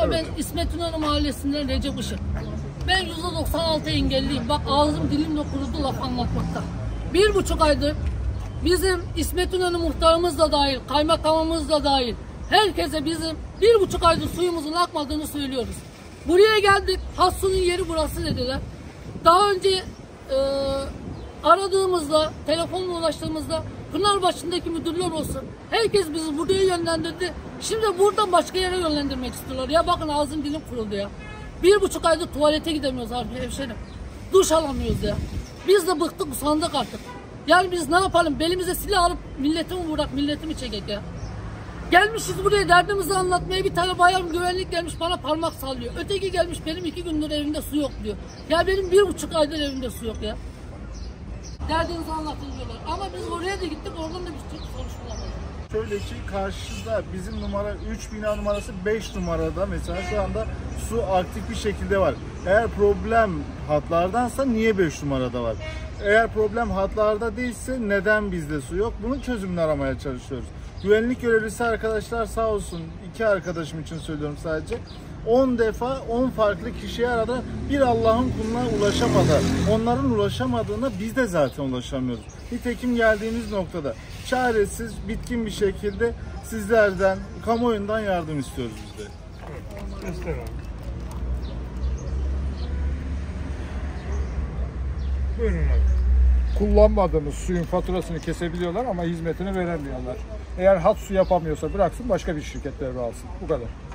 Ya ben İsmet İnönü Mahallesi'nden Recep Işık. Ben %96 engelliyim. Bak ağzım dilimle kurudu laf anlatmakta. 1,5 aydır bizim İsmet İnönü muhtarımız da dahil, kaymakamımız da dahil, herkese bizim 1,5 aydır suyumuzun akmadığını söylüyoruz. Buraya geldik, Hassu'nun yeri burası dediler. Daha önce aradığımızda, telefonla ulaştığımızda Pınarbaşı'ndaki müdürler olsun, herkes bizi buraya yönlendirdi. Şimdi buradan başka yere yönlendirmek istiyorlar. Ya bakın ağzım dilim kuruldu ya. 1,5 aydır tuvalete gidemiyoruz abi hemşerim. Duş alamıyoruz ya. Biz de bıktık, usandık artık. Yani biz ne yapalım? Belimize silah alıp milleti mi bırak, milleti mi çekek ya? Gelmişiz buraya derdimizi anlatmaya, bir tane bayan güvenlik gelmiş bana parmak sallıyor. Öteki gelmiş benim 2 gündür evimde su yok diyor. Ya benim 1,5 aydır evimde su yok ya. Derdinizi anlatın diyorlar. Ama biz oraya da gittik, oradan da bir sonuç bulamadık. Şöyle ki karşıda bizim numara 3 bina numarası 5 numarada mesela şu anda su aktif bir şekilde var. Eğer problem hatlardansa niye 5 numarada var? Eğer problem hatlarda değilse neden bizde su yok? Bunun çözümünü aramaya çalışıyoruz. Güvenlik görevlisi arkadaşlar sağ olsun, 2 arkadaşım için söylüyorum sadece. 10 defa 10 farklı kişiye aradı. Bir Allah'ın kuluna ulaşamadı. Onların ulaşamadığına biz de zaten ulaşamıyoruz. Nitekim geldiğimiz noktada çaresiz, bitkin bir şekilde sizlerden, kamuoyundan yardım istiyoruz biz de. Buyurun abi. Kullanmadığımız suyun faturasını kesebiliyorlar ama hizmetini veremiyorlar. Eğer hat su yapamıyorsa bıraksın başka bir şirket devralsın. Bu kadar.